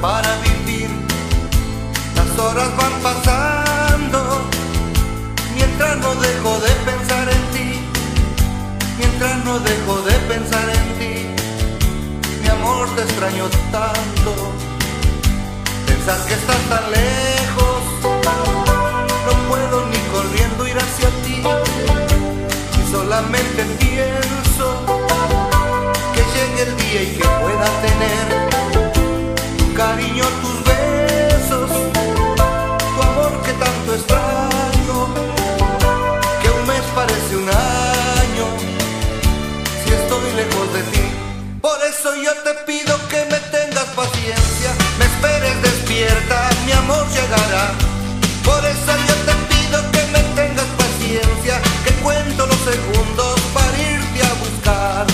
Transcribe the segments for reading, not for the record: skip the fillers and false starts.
para vivir. Las horas van pasando, mientras no dejo de pensar en ti, mientras no dejo de pensar en ti. Mi amor, te extraño tanto, pensar que estás tan lejos, no puedo ni corriendo ir hacia ti, y solamente pienso que llegue el día y que pueda tener tu cariño, tus besos, tu amor que tanto extraño, que un mes parece un año si estoy lejos de ti. Por eso yo te pido que me tengas paciencia, me esperes despierta, mi amor llegará. Por eso yo te pido que me tengas paciencia, que cuento los segundos para irte a buscar.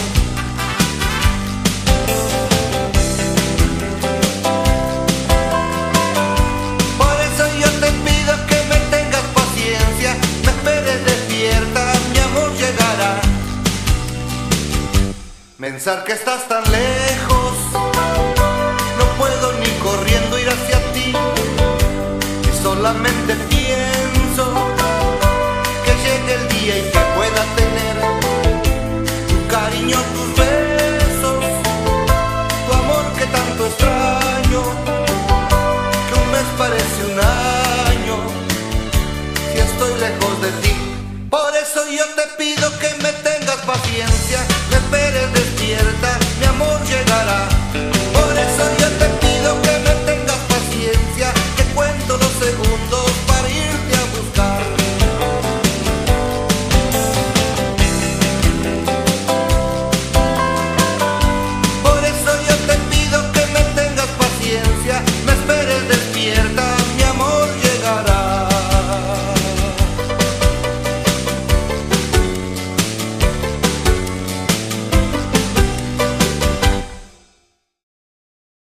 Por eso yo te pido que me tengas paciencia, me esperes despierta, mi amor llegará. Pensar que estás tan lejos,